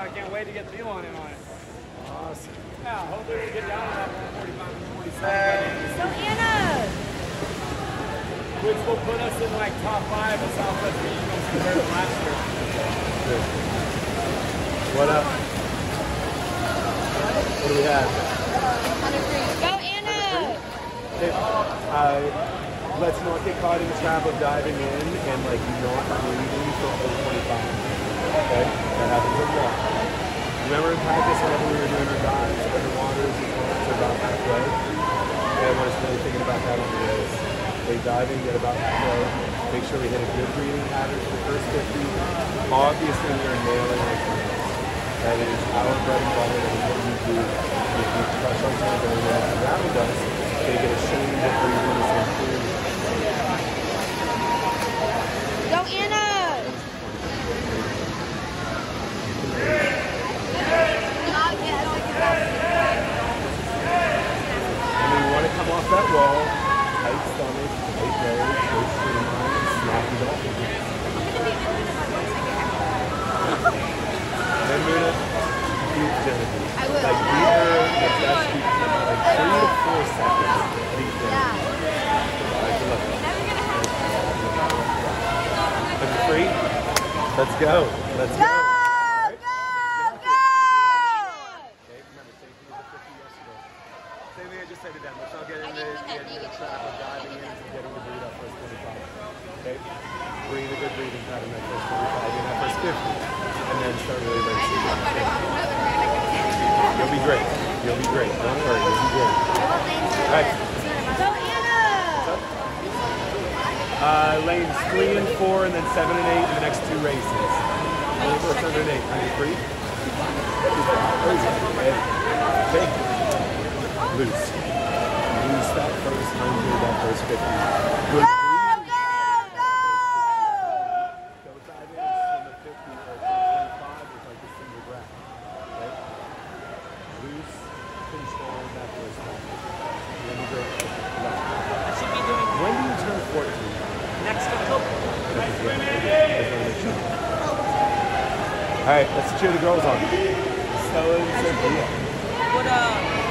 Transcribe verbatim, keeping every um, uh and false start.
I can't wait to get Elon in on it. Awesome. Yeah, hopefully we get down to that one forty-five and forty-seven. So Anna! Which will put us in like top five of Southwest Regionals compared to last year. Good. What up? What do we have? Go Anna! If, uh, let's not get caught in the trap of diving in and like not breathing for over twenty-five. Okay? That happens a lot. Remember in practice whenever we were doing our dives underwater, it's about halfway. And I want us really thinking about that on the race. They diving, get about halfway. Make sure we hit a good breathing pattern for the first fifty. Obviously, we are nailing our turns. That is our bread and butter. That is what we do. If we crush our turns and everyone else around us, they get ashamed of breathing the same food. Go Anna! And then you want to come off that wall, tight stomach, tight belly, go streamline, snap it off. Then Muna, beat Genevieve. I will. Like beat her the best you can, like three to four seconds. Beat Genevieve. Like, look. Are you free? Let's go. Let's go. Go! Same thing I just said to them. Let's all get in the, get into the trap of diving in and getting the breathe up first twenty-five. Okay? Breathe a good breathing pattern that first twenty-five and that first fifty. And then start really racing. You'll be great. You'll be great. Don't worry. You'll be great. Alright. Go Anna! Uh, lanes three and four and then seven and eight in the next two races. Only four, seven and eight. Are you free? Okay. Loose. Loose that first hundred, that first fifty. Good. Go, go, go! Don't dive in from the fifty or twenty-five is like a single breath. Okay? Loose, control that first hundred. When you go left. I should be doing When do you turn fourteen? next October. Alright, let's cheer the girls on. Stella and Cynthia. What uh